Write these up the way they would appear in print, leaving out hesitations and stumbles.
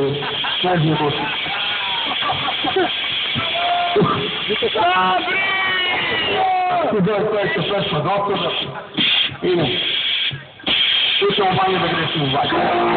Najmniej Studentka jeszcze przeszła doktor i usiłowanie wygryźć uwagi.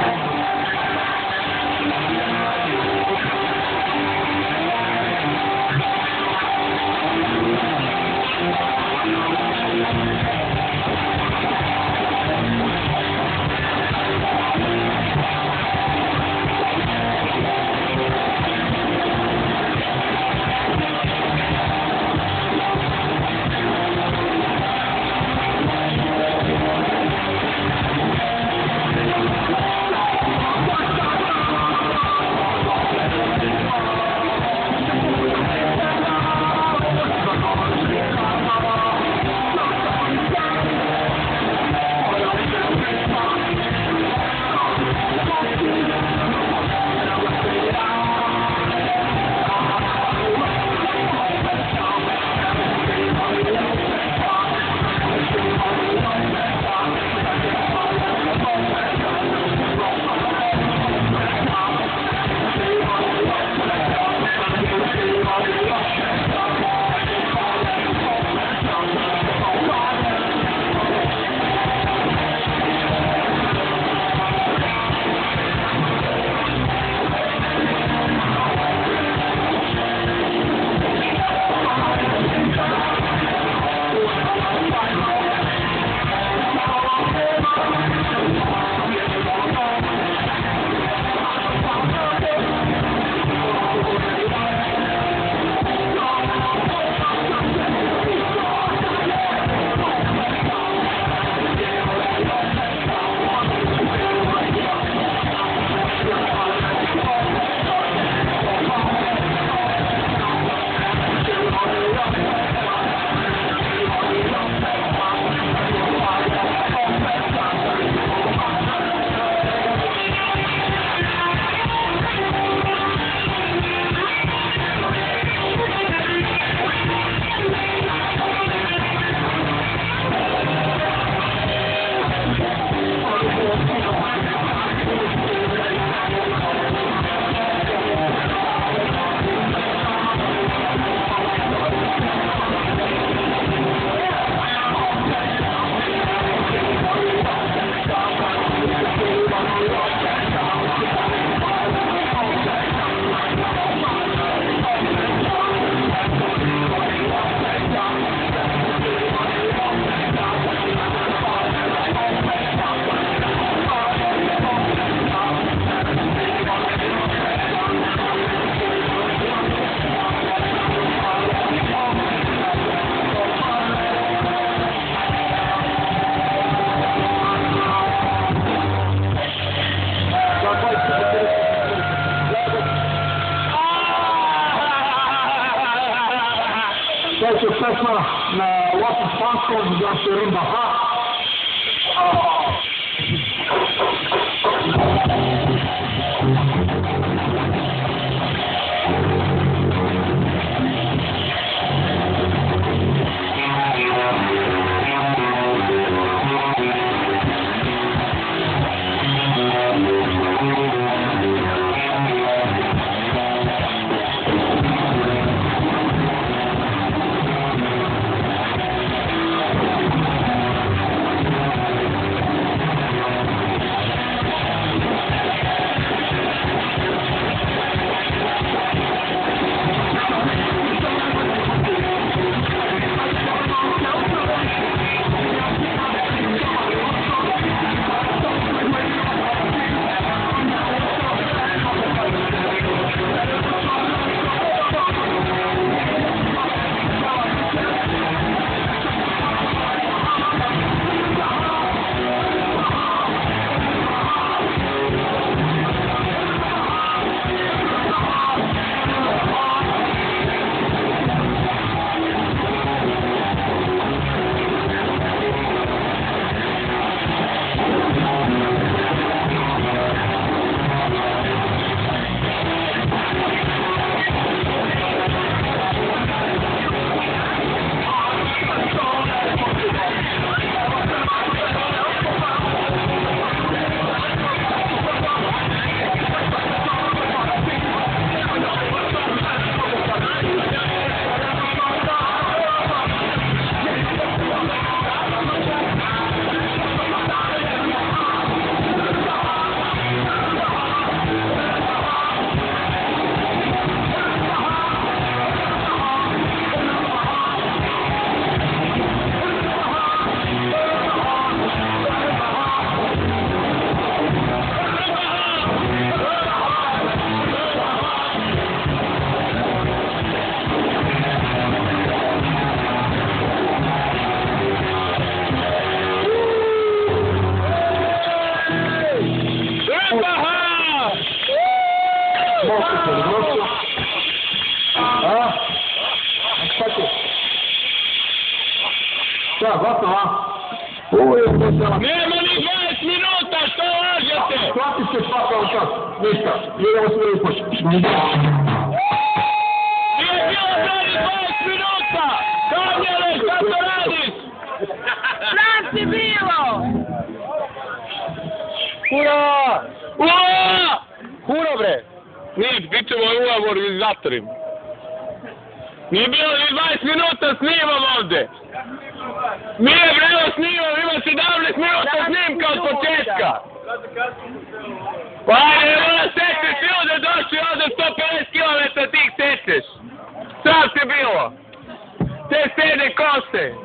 Słuchajcie, wczesna na łapę pańską, zbliża się runda H. Možete li grosu? A? Šta će? Šta, gotovo, a? Nema ni 20 minuta, što lažete? Hvati se pakao čas, ništa, idemo sve i početi. Nije bilo brani 20 minuta! Damjane, šta to radiš? Sram si bilo! Ura! Ura! Ura bre! Nije, pričamo o organizatorima. Nije bilo ni 20 minuta, snimam ovdje! Nije bre, evo snimam, ima 17 minuta snimka od početka! Pa ajde, mora sečeš, ljude došli ovdje 150 km tih sečeš! Sram ti bilo! Te sede kose!